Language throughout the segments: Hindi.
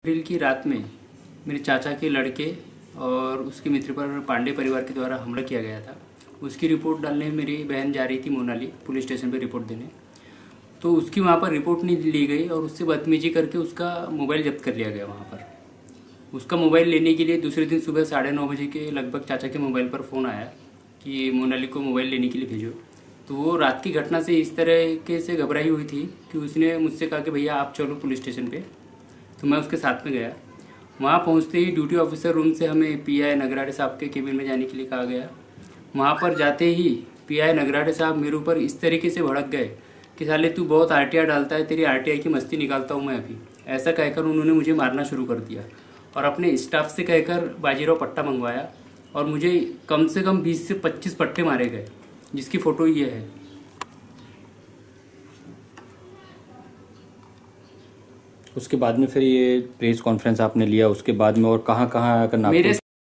अप्रैल की रात में मेरे चाचा के लड़के और उसके मित्र पर पांडे परिवार के द्वारा हमला किया गया था। उसकी रिपोर्ट डालने मेरी बहन जा रही थी मोनाली पुलिस स्टेशन पर रिपोर्ट देने। तो उसकी वहाँ पर रिपोर्ट नहीं ली गई और उससे बदतमीजी करके उसका मोबाइल जब्त कर लिया गया। वहाँ पर उसका मोबाइल लेने के लिए दूसरे दिन सुबह 9:30 बजे के लगभग चाचा के मोबाइल पर फ़ोन आया कि मोनाली को मोबाइल लेने के लिए भेजो। तो वो रात की घटना से इस तरह से घबराई हुई थी कि उसने मुझसे कहा कि भैया आप चलो पुलिस स्टेशन पे। तो मैं उसके साथ में गया। वहाँ पहुँचते ही ड्यूटी ऑफिसर रूम से हमें पीआई नगराडे साहब के केबिन में जाने के लिए कहा गया। वहाँ पर जाते ही पीआई नगराडे साहब मेरे ऊपर इस तरीके से भड़क गए कि साले तू बहुत आरटीआई डालता है, तेरी आरटीआई की मस्ती निकालता हूँ मैं अभी। ऐसा कहकर उन्होंने मुझे मारना शुरू कर दिया और अपने स्टाफ से कहकर बाजीराव पट्टा मंगवाया और मुझे कम से कम 20 से 25 पट्टे मारे गए, जिसकी फ़ोटो ये है। उसके बाद में फिर ये प्रेस कॉन्फ्रेंस आपने लिया, उसके बाद में और कहाँ कहाँ करना मेरे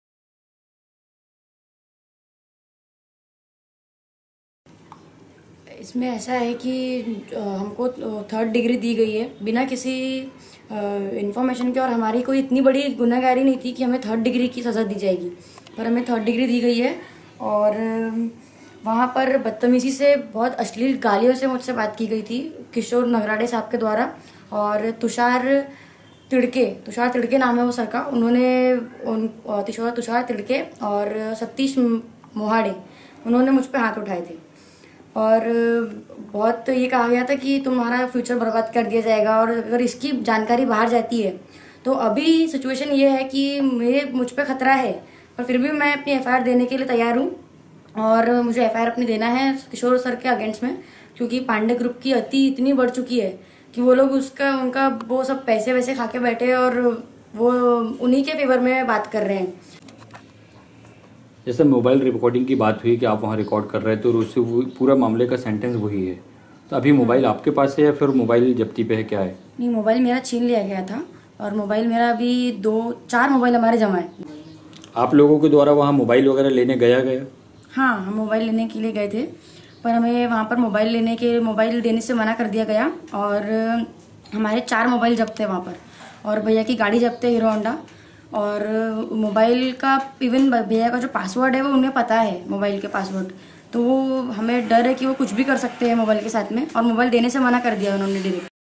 इसमें ऐसा है कि हमको 3rd डिग्री दी गई है बिना किसी इन्फॉर्मेशन के, और हमारी कोई इतनी बड़ी गुनाहगारी नहीं थी कि हमें 3rd डिग्री की सज़ा दी जाएगी, पर हमें 3rd डिग्री दी गई है। और वहाँ पर बदतमीज़ी से बहुत अश्लील गालियों से मुझसे बात की गई थी किशोर नगराडे साहब के द्वारा। और तुषार तिड़के नाम है वो सर का, उन्होंने तुषार तिड़के और सतीश मोहाड़े उन्होंने मुझ पे हाथ उठाए थे और बहुत ये कहा गया था कि तुम्हारा फ्यूचर बर्बाद कर दिया जाएगा और अगर इसकी जानकारी बाहर जाती है तो अभी सिचुएशन ये है कि मुझ पे खतरा है, पर फिर भी मैं अपनी एफआईआर देने के लिए तैयार हूँ। और मुझे एफआईआर अपनी देना है किशोर सर के अगेंस्ट में, क्योंकि पांडे ग्रुप की अति इतनी बढ़ चुकी है कि वो लोग उनका वो सब पैसे वैसे खा के बैठे और वो उन्हीं के फेवर में बात कर रहे हैं। जैसे मोबाइल रिकॉर्डिंग की बात हुई कि आप वहाँ रिकॉर्ड कर रहे थे और उससे पूरा मामले का सेंटेंस वही है, तो अभी मोबाइल आपके पास है या फिर मोबाइल जब्ती पे है, क्या है? नहीं, मोबाइल मेरा छीन लिया गया था और मोबाइल मेरा अभी 2-4 मोबाइल हमारे जमा है। आप लोगों के द्वारा वहाँ मोबाइल वगैरह लेने गया? हाँ, हम मोबाइल लेने के लिए गए थे, पर हमें वहाँ पर मोबाइल देने से मना कर दिया गया और हमारे 4 मोबाइल जब्त थे वहाँ पर, और भैया की गाड़ी जब्त है हीरो होंडा। और मोबाइल का इवन भैया का जो पासवर्ड है वो उन्हें पता है, मोबाइल के पासवर्ड, तो वो हमें डर है कि वो कुछ भी कर सकते हैं मोबाइल के साथ में, और मोबाइल देने से मना कर दिया उन्होंने डायरेक्ट।